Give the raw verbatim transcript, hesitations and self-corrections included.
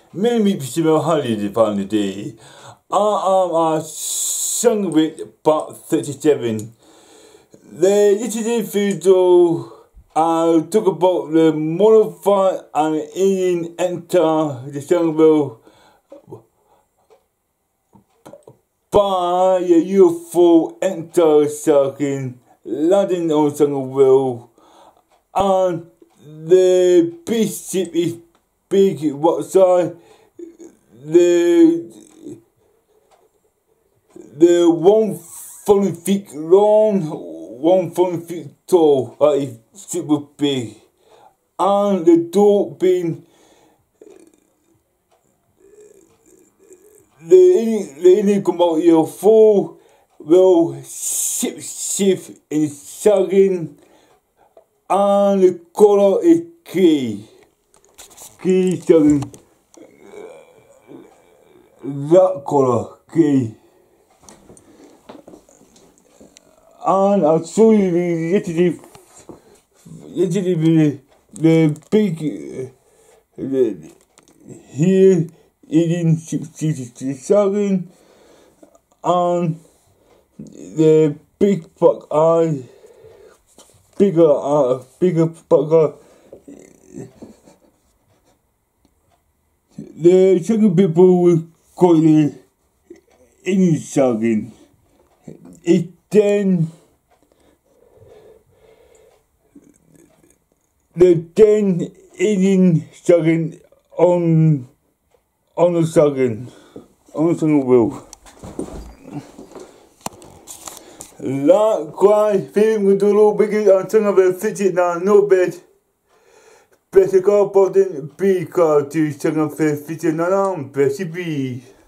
Many meet people holiday upon the day. I am a sung with part thirty-seven. The yesterday video I talk about the modified and Indian enter the jungle by a U F O enter circling landing on jungle and the beast ship is big what side the the one forty feet long, one forty feet tall, that is super big, and the door being the the Indian come out here full will ship shift in sagging, and the color is grey, grey sagging, that color grey. And I'll show you the yesterday, yesterday the, the big, uh, the, here, eating seven, and the big buck eye, bigger, uh, bigger buck eye. The second people will call it Indian sagging. It then the then Indian sagging on on the sagging on the sagging wheel. Likewise, film with a little bigger and turn of a fidget now, no bed. Better go button B car to turn of a fidget now, better be.